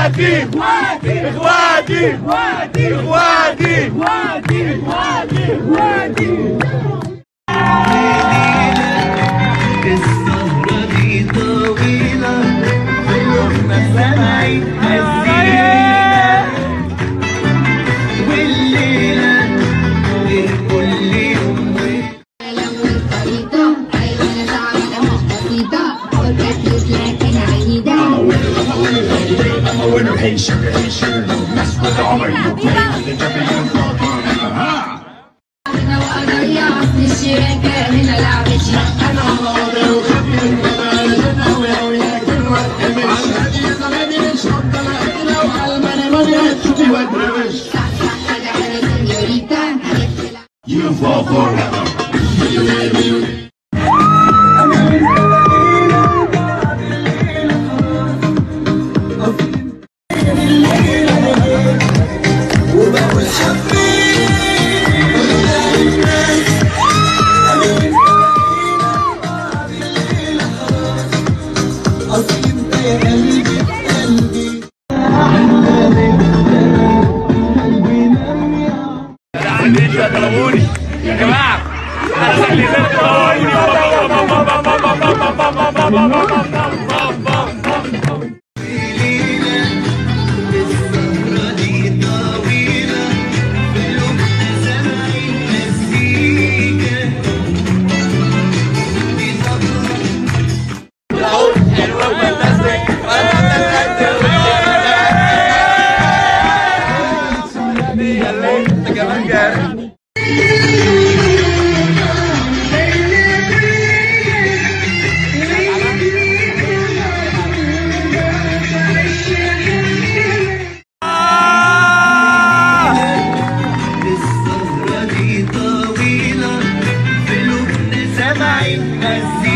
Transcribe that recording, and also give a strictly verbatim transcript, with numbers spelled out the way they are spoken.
اخواتي اخواتي اخواتي اخواتي اخواتي اخواتي اخواتي. السهرة دي طويلة قلوبنا سامعين مزيكا والليلة غير كل يوم. لو الخريطة عايزة تعمل مش بسيطة وركز لكن عنيدة. I'm a winner, hey sugar, hey sugar, don't mess with Auburn, you play with the W H. أنا وأضيع الشراكة هنا لعبتي. أنا ماضي وخفي المدارس وياك دلوقتي مش هادي زماني مش هفضل أجري وعالماني ما تشوفي وأدروش. صح صح كده أنا سنيوريتا. You fall forever. ضربوني يا جماعه خلي طويلة في لبنان سامعين مزيكا.